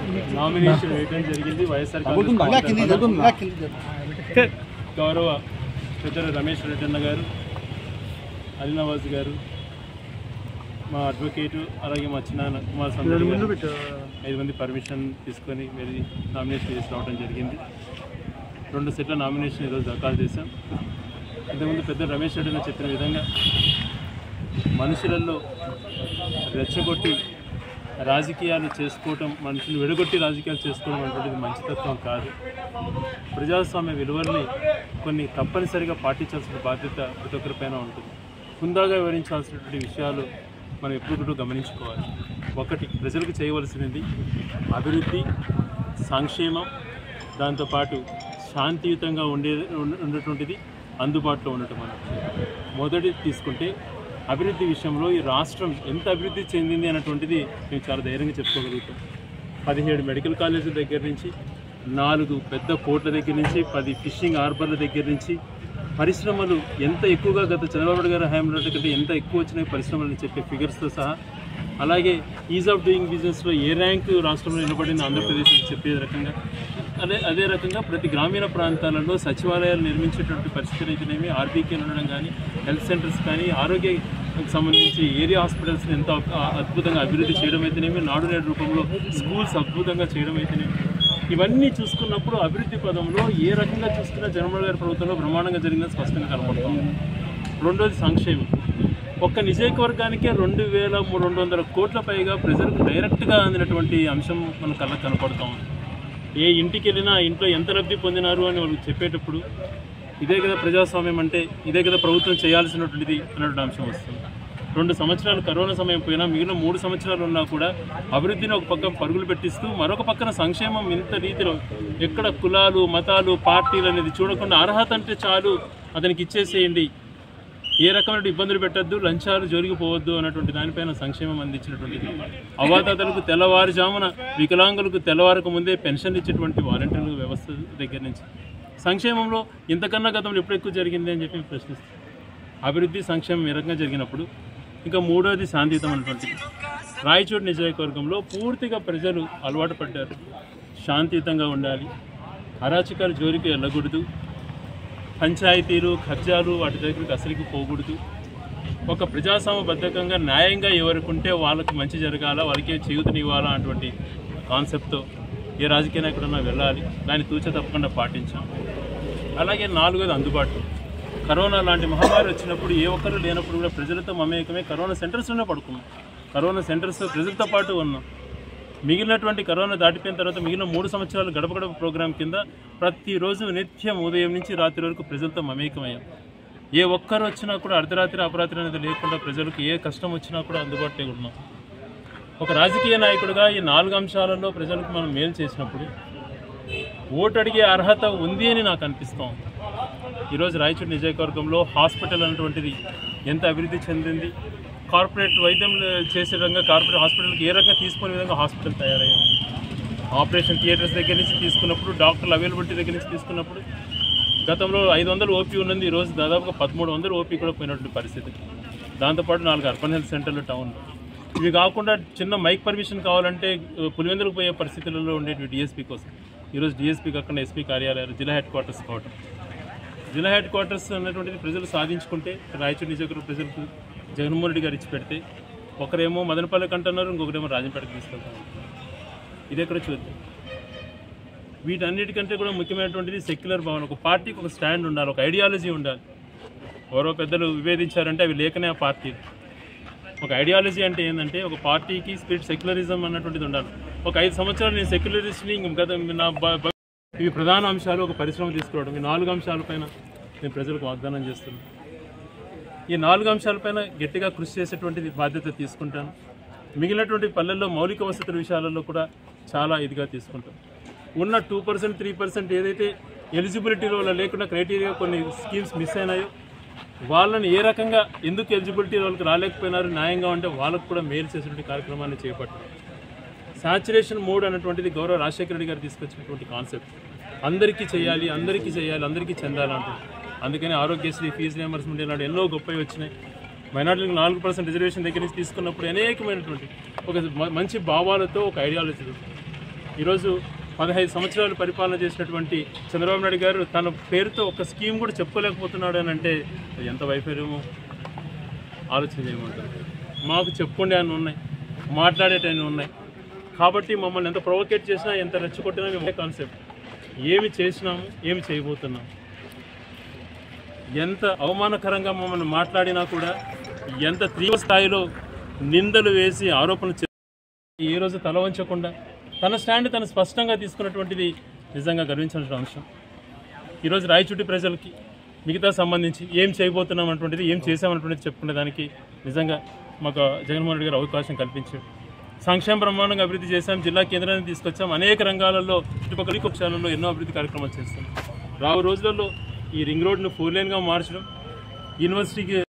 Nomination వేయడం జరిగింది. వైఎస్ఆర్ గౌరవ పెద్దలు రమేష్ రెడ్డి అన్న గారు, అలీనవాజ్ గారు, మా అడ్వకేటు, అలాగే మా చిన్న కుమార్ స్వామి 5 మంది పర్మిషన్ తీసుకొని వెళ్ళి నామినేషన్ చేసి రావడం జరిగింది. 2 సెట్ల నామినేషన్ ఈరోజు దాఖలు చేశాం. ఇంతకుముందు పెద్ద రమేష్ రెడ్డి చెప్పిన విధంగా మనుషులలో రెచ్చగొట్టి రాజకీయాలు చేసుకోవటం, మనుషులు విడగొట్టి రాజకీయాలు చేసుకోవడం అనేటువంటిది మంచితత్వం కాదు. ప్రజాస్వామ్య విలువల్ని కొన్ని తప్పనిసరిగా పాటించాల్సిన బాధ్యత ప్రతి ఒక్కరిపైన ఉంటుంది. హుందాగా వివరించాల్సినటువంటి విషయాలు మనం ఎప్పుడు గమనించుకోవాలి. ఒకటి, ప్రజలకు చేయవలసినది అభివృద్ధి, సంక్షేమం, దాంతోపాటు శాంతియుతంగా ఉండేటువంటిది అందుబాటులో ఉండటం. మొదటి తీసుకుంటే అభివృద్ధి విషయంలో ఈ రాష్ట్రం ఎంత అభివృద్ధి చెందింది అన్నటువంటిది మేము చాలా ధైర్యంగా చెప్పుకోగలుగుతాం. 17 మెడికల్ కాలేజీల దగ్గర నుంచి, 4 పెద్ద పోర్ట్ల దగ్గర నుంచి, 10 ఫిషింగ్ హార్బర్ల దగ్గర నుంచి పరిశ్రమలు ఎంత ఎక్కువగా గత చంద్రబాబు గారి హయాంలో కంటే ఎంత ఎక్కువ వచ్చినాయి పరిశ్రమలు చెప్పే ఫిగర్స్తో సహా, అలాగే ఈజ్ ఆఫ్ డూయింగ్ బిజినెస్లో ఏ ర్యాంకు రాష్ట్రంలో నిలబడింది ఆంధ్రప్రదేశ్ చెప్పే రకంగా, అదే రకంగా ప్రతి గ్రామీణ ప్రాంతాలలో సచివాలయాలు నిర్మించేటువంటి పరిస్థితులు అయితేనేమి, ఆర్బీకేలు ఉండడం కానీ, హెల్త్ సెంటర్స్ కానీ, ఆరోగ్యకు సంబంధించి ఏరియా హాస్పిటల్స్ని ఎంత అద్భుతంగా అభివృద్ధి చేయడం అయితేనేమి, నాడు నేడు రూపంలో స్కూల్స్ అద్భుతంగా చేయడం అయితేనేమి, ఇవన్నీ చూసుకున్నప్పుడు అభివృద్ధి పదంలో ఏ రకంగా చూసుకున్నా జగన్మోహన్ గారి ప్రభుత్వంలో బ్రహ్మాండంగా జరిగిందని స్పష్టంగా కనపడుతుంది. రెండోది సంక్షేమం. ఒక్క నియోజకవర్గానికే 2,200 కోట్ల పైగా ప్రజలకు డైరెక్ట్గా అందినటువంటి అంశం మన కళ్ళకు కనపడుతాం. ఏ ఇంటికి వెళ్ళినా ఇంట్లో ఎంత లబ్ధి పొందినారు అని వాళ్ళకి చెప్పేటప్పుడు ఇదే కదా ప్రజాస్వామ్యం అంటే, ఇదే కదా ప్రభుత్వం చేయాల్సినటువంటిది అన్నటువంటి అంశం వస్తుంది. 2 సంవత్సరాలు కరోనా సమయం పోయినా మిగిలిన 3 సంవత్సరాలు ఉన్నా కూడా అభివృద్ధిని ఒక పక్క పరుగులు పెట్టిస్తూ మరొక పక్కన సంక్షేమం ఇంత రీతిలో ఎక్కడ కులాలు, మతాలు, పార్టీలు అనేది చూడకుండా అర్హత అంటే చాలు అతనికి ఇచ్చేసేయండి, ఏ రకమైన ఇబ్బందులు పెట్టద్దు, లంచాలు జరిగిపోవద్దు అన్నటువంటి దానిపైన సంక్షేమం అందించినటువంటిది. అవాతాతలకు తెల్లవారుజామున, వికలాంగులకు తెల్లవారకు ముందే పెన్షన్లు ఇచ్చేటువంటి వాలంటీర్ల వ్యవస్థ దగ్గర నుంచి సంక్షేమంలో ఇంతకన్నా గతంలో ఎప్పుడు ఎక్కువ జరిగింది అని చెప్పి ప్రశ్నిస్తాం. అభివృద్ధి, సంక్షేమం ఏ రకంగా జరిగినప్పుడు ఇంకా మూడోది శాంతియుతం అనేటువంటిది. రాయచోటి నియోజకవర్గంలో పూర్తిగా ప్రజలు అలవాటు పడ్డారు. శాంతియుతంగా ఉండాలి, అరాచకాలు జోలికి వెళ్ళకూడదు, పంచాయతీలు, కబ్జాలు వాటి దగ్గరికి అసలుకి పోకూడదు. ఒక ప్రజాస్వామ్యబద్ధకంగా న్యాయంగా ఎవరికి ఉంటే వాళ్ళకి మంచి జరగాల, వాళ్ళకే చేయూతనివ్వాలా అటువంటి కాన్సెప్ట్తో ఏ రాజకీయ నాయకుడన్నా వెళ్ళాలి. దాన్ని తూచ తప్పకుండా పాటించాం. అలాగే 4వది అందుబాటు. కరోనా లాంటి మహమ్మారి వచ్చినప్పుడు ఏ ఒక్కరు లేనప్పుడు కూడా ప్రజలతో మమేకమే కరోనా సెంటర్స్లోనే పడుకున్నాం. కరోనా సెంటర్స్ ప్రజలతో పాటు ఉన్నాం. మిగిలినటువంటి కరోనా దాటిపోయిన తర్వాత మిగిలిన 3 సంవత్సరాలు గడప గడప ప్రోగ్రాం కింద ప్రతిరోజు నిత్యం ఉదయం నుంచి రాత్రి వరకు ప్రజలతో మమేకమయ్యాం. ఏ ఒక్కరు వచ్చినా కూడా అర్ధరాత్రి అపరాత్రి అనేది లేకుండా ప్రజలకు ఏ కష్టం వచ్చినా కూడా అందుబాటులో ఉన్నాం. ఒక రాజకీయ నాయకుడిగా ఈ 4 అంశాలలో ప్రజలకు మనం మేలు చేసినప్పుడు ఓటు అడిగే అర్హత ఉంది అని నాకు అనిపిస్తాం. ఈరోజు రాయచోటి నియోజకవర్గంలో హాస్పిటల్ అనేటువంటిది ఎంత అభివృద్ధి చెందింది. కార్పొరేట్ వైద్యం చేసే విధంగా కార్పొరేట్ హాస్పిటల్కి ఏ రకంగా తీసుకునే విధంగా హాస్పిటల్ తయారయ్యింది. ఆపరేషన్ థియేటర్స్ దగ్గర నుంచి తీసుకున్నప్పుడు, డాక్టర్ల అవైలబిలిటీ దగ్గర నుంచి తీసుకున్నప్పుడు గతంలో 500 ఓపీ ఉన్నది, ఈరోజు దాదాపుగా 1300 ఓపీ కూడా పోయినటువంటి పరిస్థితి. దాంతోపాటు 4 అర్బన్ హెల్త్ సెంటర్లు టౌన్లో. ఇవి కాకుండా చిన్న మైక్ పర్మిషన్ కావాలంటే పులివెందులకు పోయే పరిస్థితులలో ఉండేవి డిఎస్పీ కోసం. ఈరోజు డిఎస్పీ కాకుండా ఎస్పీ కార్యాలయాలు, జిల్లా హెడ్ క్వార్టర్స్ కావటం. జిల్లా హెడ్ క్వార్టర్స్ అనేటువంటిది ప్రజలు సాధించుకుంటే రాయచోటి నియోజకవర్గ ప్రజలకు జగన్మోహన్ రెడ్డి గారు ఇచ్చి పెడితే ఒకరేమో మదనపల్లికి అంటున్నారు, ఇంకొకరేమో రాజంపేటకి తీసుకెళ్తాం. ఇది ఎక్కడ చూద్దాం. వీటన్నిటికంటే కూడా ముఖ్యమైనటువంటిది సెక్యులర్ భావన. ఒక పార్టీకి ఒక స్టాండ్ ఉండాలి, ఒక ఐడియాలజీ ఉండాలి. ఎవరో పెద్దలు విభేదించారంటే అవి లేకనే ఆ పార్టీ. ఒక ఐడియాలజీ అంటే ఏంటంటే ఒక పార్టీకి స్పిరిట్ సెక్యులరిజం అన్నటువంటిది ఉండాలి. ఒక 5 సంవత్సరాలు నేను సెక్యులరిస్ట్ని ఇవి ప్రధాన అంశాలు. ఒక పరిశ్రమ తీసుకురావడం, ఈ 4 అంశాలపైన నేను ప్రజలకు వాగ్దానం చేస్తున్నాను. ఈ 4 అంశాలపైన గట్టిగా కృషి చేసేటువంటిది బాధ్యత తీసుకుంటాను. మిగిలినటువంటి పల్లెల్లో మౌలిక వసతుల విషయాలలో కూడా చాలా ఇదిగా తీసుకుంటాం. ఉన్న 2%, 3% ఏదైతే ఎలిజిబిలిటీలో లేకుండా క్రైటీరియా కొన్ని స్కీమ్స్ మిస్ అయినాయో వాళ్ళని ఏ రకంగా ఎందుకు ఎలిజిబిలిటీ వాళ్ళకి రాలేకపోయినారు న్యాయంగా ఉంటే వాళ్ళకు కూడా మేలు చేసేటువంటి కార్యక్రమాన్ని చేపట్టారు. సాచురేషన్ మోడ్ అనేటువంటిది గౌరవ రాజశేఖర రెడ్డి గారు తీసుకొచ్చినటువంటి కాన్సెప్ట్. అందరికీ చేయాలి, అందరికీ చేయాలి, అందరికీ చెందాలంటుంది. అందుకని ఆరోగ్యశ్రీ, ఫీజు రియంబర్స్మెంట్ ఇలాంటి ఎన్నో గొప్పవి వచ్చినాయి. మైనార్టీలకు 4% రిజర్వేషన్ దగ్గర నుంచి తీసుకున్నప్పుడు అనేకమైనటువంటి ఒక మంచి భావాలతో ఒక ఐడియాలజీ ఈరోజు 15 సంవత్సరాలు పరిపాలన చేసినటువంటి చంద్రబాబు నాయుడు గారు తన పేరుతో ఒక స్కీమ్ కూడా చెప్పుకోలేకపోతున్నాడు అని అంటే ఎంత వైఫల్యమో ఆలోచన చేయమంటారు. మాకు చెప్పుకుండే అని ఉన్నాయి, మాట్లాడేటన్నీ ఉన్నాయి. కాబట్టి మమ్మల్ని ఎంత ప్రొవోకేట్ చేసినా, ఎంత రెచ్చగొట్టినా మేము కాన్సెప్ట్ ఏమి చేసినాము, ఏమి చేయబోతున్నాము, ఎంత అవమానకరంగా మమ్మల్ని మాట్లాడినా కూడా, ఎంత తీవ్ర స్థాయిలో నిందలు వేసి ఆరోపణలు చేసి ఏ రోజు తల వంచకుండా తన స్టాండ్ తను స్పష్టంగా తీసుకున్నటువంటిది నిజంగా గర్వించాల్సిన అంశం. ఈరోజు రాయచోటి ప్రజలకి మిగతా సంబంధించి ఏం చేయబోతున్నాం అటువంటిది, ఏం చేసామన్నటువంటిది చెప్పుకునే దానికి నిజంగా మాకు జగన్మోహన్ రెడ్డి గారు అవకాశం కల్పించారు. సంక్షేమ బ్రహ్మాండంగా అభివృద్ధి చేశాం, జిల్లా కేంద్రాన్ని తీసుకొచ్చాం, అనేక రంగాలలో చుట్టుపక్కల పక్షాలలో ఎన్నో అభివృద్ధి కార్యక్రమాలు చేస్తాం. రాబోయే రోజులలో ఈ రింగ్ రోడ్ను 4 లేన్గా మార్చడం, యూనివర్సిటీకి